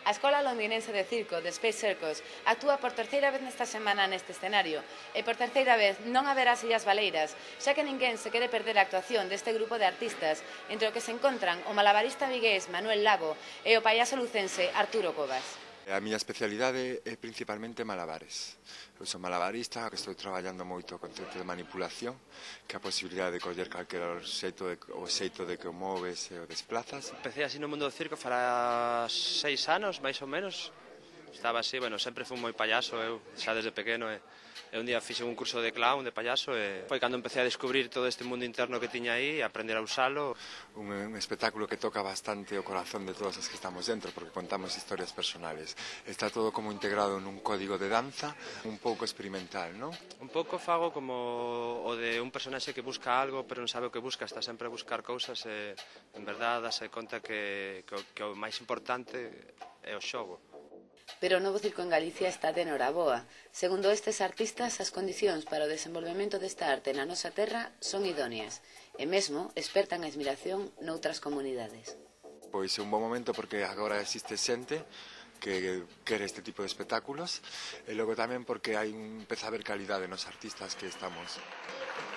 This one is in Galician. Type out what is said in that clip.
A Escola Londinense de Circo, de Space Circus, actúa por terceira vez nesta semana neste escenario e por terceira vez non haberá sillas baleiras, xa que ninguén se quere perder a actuación deste grupo de artistas, entre o que se encontran o malabarista vigués Manuel Lago e o payaso lucense Arturo Cobas. A miña especialidade é principalmente malabares. Eu sou malabarista, que estou traballando moito o concepto de manipulación, que é a posibilidade de coller calquera xeito de que o moves e o desplazas. Empecé así no mundo do circo fará 6 anos, máis ou menos. Estaba así, bueno, sempre fui moi payaso, eu xa desde pequeno, e un día fixe un curso de clown, de payaso, e foi cando empecé a descubrir todo este mundo interno que tiña aí, a aprender a usalo. Un espectáculo que toca bastante o corazón de todos os que estamos dentro, porque contamos historias personales. Está todo como integrado nun código de danza, un pouco experimental, non? Un pouco fago como o de un personaxe que busca algo, pero non sabe o que busca, está sempre a buscar cousas, e en verdade dase conta que o máis importante é o xogo. Pero o novo circo en Galicia está de noraboa. Segundo estes artistas, as condicións para o desenvolvemento desta arte na nosa terra son idóneas e mesmo espertan a admiración noutras comunidades. Pois é un bom momento porque agora existe xente que quere este tipo de espectáculos e logo tamén porque empeza a haber calidade nos artistas que estamos.